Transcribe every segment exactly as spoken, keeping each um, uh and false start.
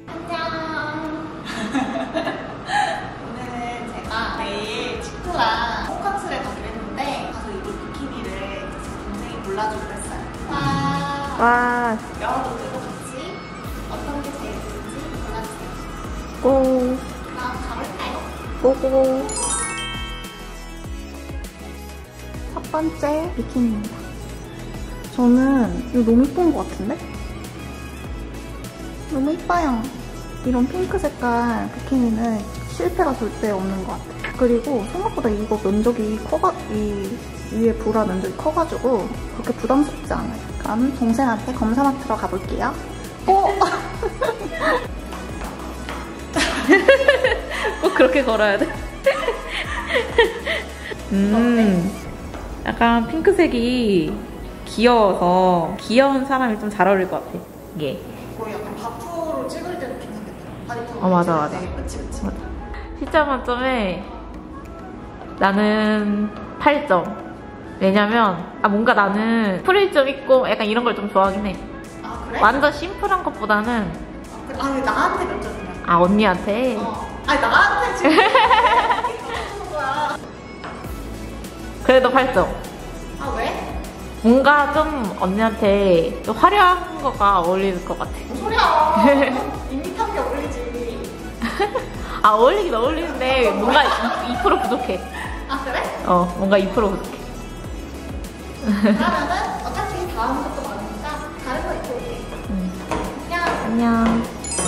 안녕. 오늘은 제가 내일 친구랑 호캉스를 가기로 했는데 가서 입을 비키니를 동생이 골라주기로 했어요. 와. 와. 여러 분들과 같이 어떤 게 제일 예쁜지 골라주세요. 고. 그럼 가볼까요? 고고. 첫 번째 비키니입니다. 저는 이거 너무 예쁜 것 같은데? 너무 예뻐요. 이런 핑크 색깔 비키니는 실패가 절대 없는 것 같아요. 그리고 생각보다 이거 면적이 커가, 이 위에 브라 면적이 커가지고 그렇게 부담스럽지 않아요. 그럼 동생한테 검사 맡으러 가볼게요. 어? 꼭 그렇게 걸어야 돼? 음, 약간 핑크색이 귀여워서 귀여운 사람이 좀 잘 어울릴 것 같아. 이게. 거의 약간 바프로 찍을 때도 괜찮겠다. 바디품 어, 맞아, 맞아. 그치, 그치. 맞아. 십 점 만점에 나는 팔 점. 왜냐면 아 뭔가 나는 프릴 좀 있고 약간 이런 걸 좀 좋아하긴 해. 아, 그래? 완전 심플한 것보다는 아, 그래? 아, 왜 나한테 몇 점이야? 아 언니한테 어. 아니, 나한테 지금 해주는 거야. 그래도 팔 점. 아, 왜? 뭔가 좀 언니한테 좀 화려한 거가 어울릴 것 같아. 뭔 소리야. 밋밋한 게 어울리지. 아 어울리긴 어울리는데 뭔가 이 퍼센트 부족해. 아, 그래? 어 뭔가 이 퍼센트 부족해. 그러면은 어차피 다음 것도 많으니까 다른 거 입고 올게. 음. 안녕. 안녕.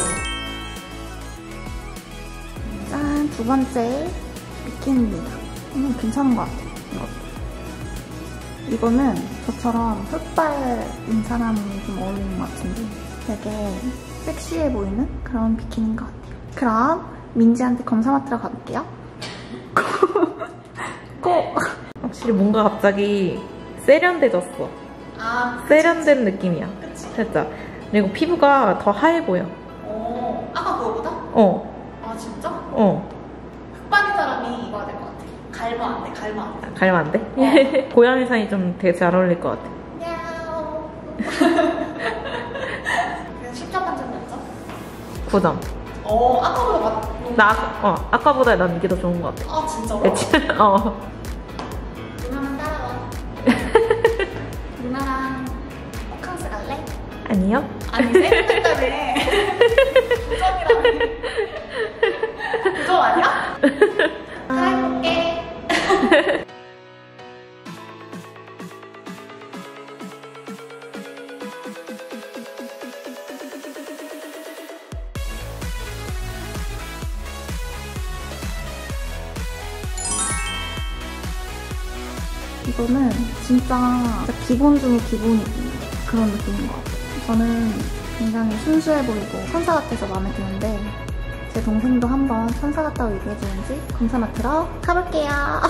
짠, 두 번째 비키니입니다. 음, 괜찮은 것 같아요. 이것도. 이거는 저처럼 흑발인 사람이 좀 어울리는 것 같은데 되게 섹시해 보이는 그런 비키니인 것 같아요. 그럼 민지한테 검사 맡으러 가볼게요. 고! 확실히 뭔가 갑자기 세련돼졌어. 아, 그치, 세련된 느낌이야. 그치. 살짝. 그리고 피부가 더 하얘 보여. 어, 아까 그거보다? 어, 아, 진짜? 어. 흑발인 사람이 입어야 될 것 같아. 갈면 안 돼, 갈면 안 돼. 갈면 안 돼? 고양이 산이 좀 되게 잘 어울릴 것 같아. 야옹. 그래서 십 점 만점 몇 점? 구 점. 어, 아까보다 맞... 나, 아까- 어, 아까보다 난 이게 더 좋은 것 같아. 아, 진짜로? 그치? 어. 누나만 따라와. 누나랑 호캉스 갈래? 아니요? 아니, 세련됐다며. 구 점이라며. 구 점 아니야? 다 해볼게. 이거는 진짜, 진짜 기본 중에 기본이 그런 느낌인 것 같아요. 저는 굉장히 순수해 보이고 천사 같아서 마음에 드는데 제 동생도 한번 천사 같다고 얘기해주는지 검사 맡으러 가볼게요.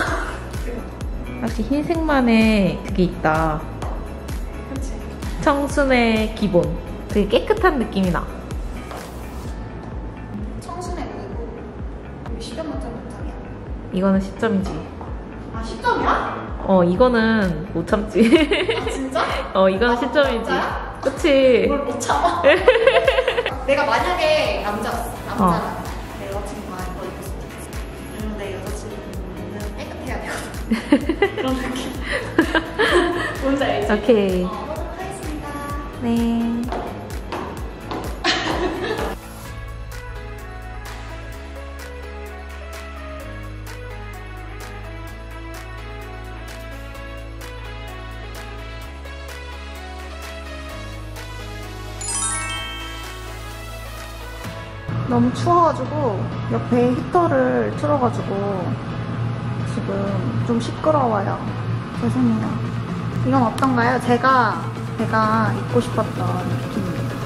확실히 흰색만의 그게 있다. 그치. 청순의 기본. 되게 깨끗한 느낌이 나. 청순해 보이고. 이거 십 점 만점 몇 점이야? 이거는 십 점이지. 아, 십 점이야? 어, 이거는 못 참지. 아, 진짜? 어, 이거는 아, 십 점이지. 진짜야? 그치? 이걸 못 참아? 내가 만약에 남자였어. 남자라면 내 여자친구가 이거 입었으면 좋겠어. 그리고 내 여자친구는 깨끗해야 되거든. 그런 느낌. 뭔지 알지? 오케이. 어, 하도록 하겠습니다. 네. 너무 추워가지고 옆에 히터를 틀어가지고 지금 좀 시끄러워요. 죄송해요. 이건 어떤가요? 제가 제가 입고 싶었던 비키니입니다.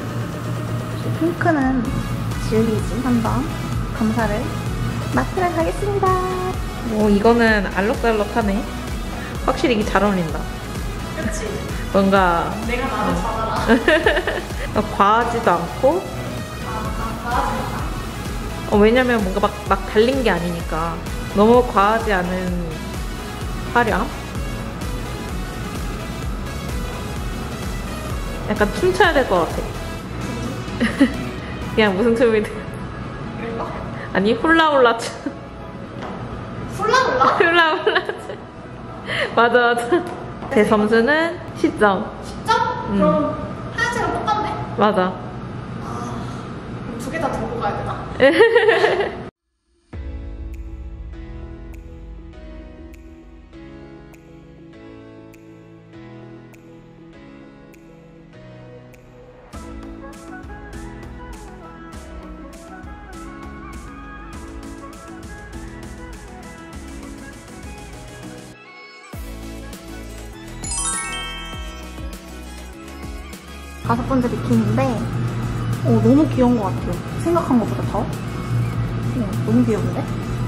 핑크는 질리지. 한번 검사를 맡으러 가겠습니다. 오, 이거는 알록달록하네. 확실히 이게 잘 어울린다. 그치? 뭔가 내가 나를 잘 알아. 과하지도 않고, 아, 과하지마. 어, 왜냐면 뭔가 막, 막 달린 게 아니니까. 너무 과하지 않은 화려함? 약간 춤춰야 될 것 같아. 그냥 무슨 춤이든. 이런 거? 아니 훌라훌라 춤. 훌라훌라? 훌라훌라 춤. 맞아 맞아. 제 점수는 십 점. 십 점? 음. 그럼 하얀색은 똑같네? 맞아. 아, 두 개 다 들고 가야 되나? 다섯 번째 비키니인데 어, 너무 귀여운 것 같아요. 생각한 것보다 더. 어, 너무 귀여운데?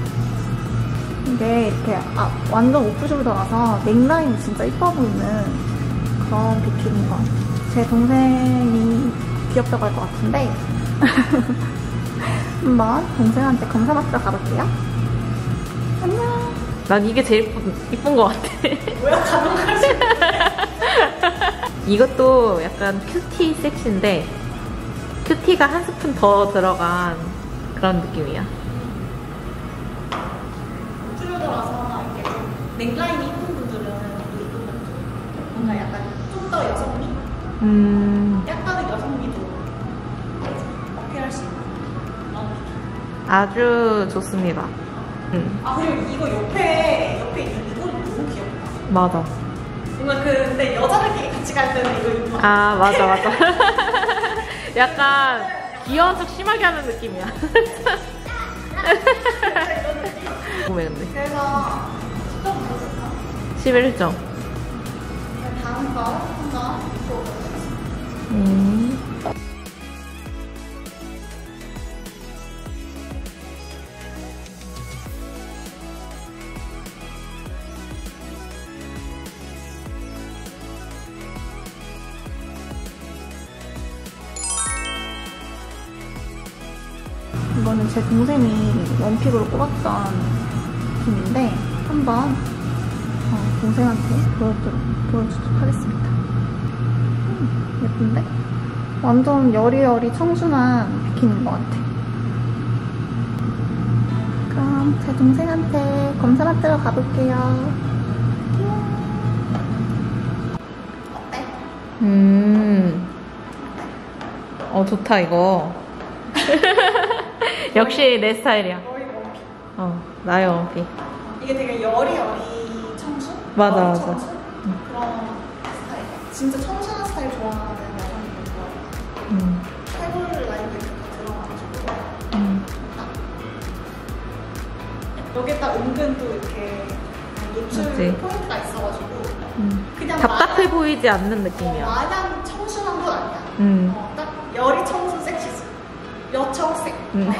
이게 이렇게 아, 완전 오프숄더라서 넥라인이 진짜 이뻐 보이는 그런 비키니인 것 같아요. 제 동생이 귀엽다고 할 것 같은데 한번 동생한테 검사 받으러 가볼게요. 안녕. 난 이게 제일 이쁜, 이쁜 것 같아. 뭐야, 가능하지? 이것도 약간 큐티 섹시인데 큐티가 한 스푼 더 들어간 그런 느낌이야. 오프숄더라서 이렇게 좀 넥라인이 이쁜 분들은 또 이쁜 분들. 뭔가 약간 좀 더 여성미? 음, 약간의 여성미도 어필할 수 있는 그런 느낌. 아주 좋습니다. 음, 아, 그리고 이거 옆에, 옆에 있는 이거 너무 귀엽다. 맞아. 뭔가 그, 근데 여자들끼리 같이 갈 때는 이거 입으면 아, 맞아, 맞아. 약간 귀여운 척 심하게 하는 느낌이야. 궁금해, 근데. 그래서 십 점 보여줄까? 십일 점. 다음 거 한번 보고 보겠습니다. 음. 이거는 제 동생이 원픽으로 꼽았던 팀인데 한번 어, 동생한테 보여드려, 보여주도록 하겠습니다. 음, 예쁜데? 완전 여리여리 청순한 비키니인 것 같아. 그럼 제 동생한테 검사 받으러 가볼게요. 어때? 음. 어, 좋다, 이거. 역시 내 스타일이야. 거의 원픽. 어, 나의 원픽. 이게 되게 여리여리 청순? 맞아, 여리 맞아. 청순? 그런 스타일. 진짜 청순한 스타일 좋아하는 여성분들 좋아해요. 음. 팔골 라인도 이렇게 들어가가지고. 음. 여기에 딱 은근 또 이렇게 노출 맞지? 포인트가 있어가지고. 음. 그냥 답답해 마냥- 보이지 않는 어, 느낌이야. 마냥 청순한 건 아니야. 음. 어, 딱 여리 청순 섹시즈. 여청색. 음.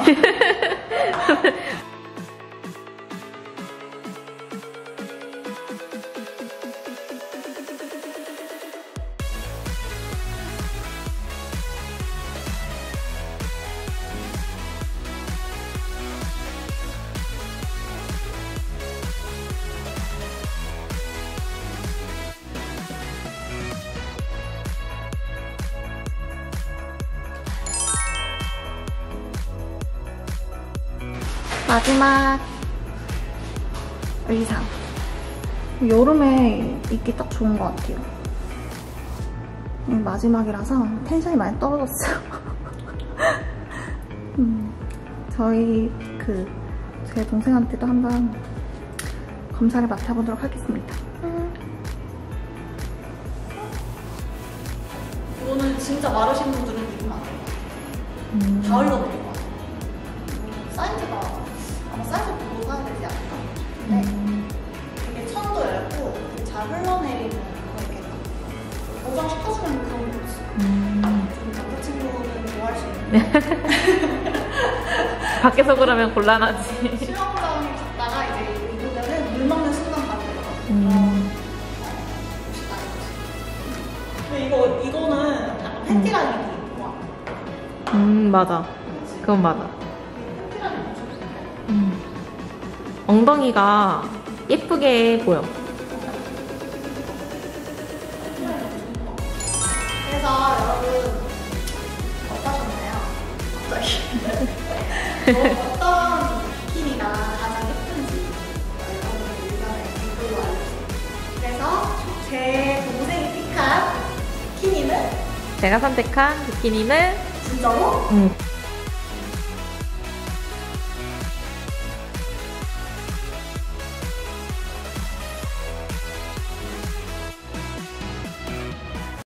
마지막 의상. 여름에 입기 딱 좋은 것 같아요. 음, 마지막이라서 텐션이 많이 떨어졌어요. 음, 저희 그 제 동생한테도 한번 검사를 맡아보도록 하겠습니다. 이거는 진짜 마르신 분들은 입으면 안 돼요. 음. 가을로 입을 것 같아요. 사이즈가 아마 사이즈 보고 사야 되지 않을까? 근데 음. 되게 천도 얇고 되게 잘 흘러내리는 그렇게 보정시켜주는 그런 게 있어. 음. 좀 남자친구는 좋아할 수 있는. 밖에서 그러면 곤란하지. 수영장 갔다가 이제 입으면은 물 먹는 순간 바로 들어가거든요. 음. 멋있다 이거지. 근데 이거, 이거는 약간 팬티라인이 되게 좋아. 음, 맞아. 그건 맞아. 팬티라인이 엄청 좋아. 음. 엉덩이가 예쁘게 보여. 그래서 여러분 어떠셨나요? 갑자기 어떤 비키니가 가장 예쁜지 여러분들 의견을 댓글로 알려주세요. 그래서 제 동생이 픽한 비키니는 제가 선택한 비키니는 진짜로 음,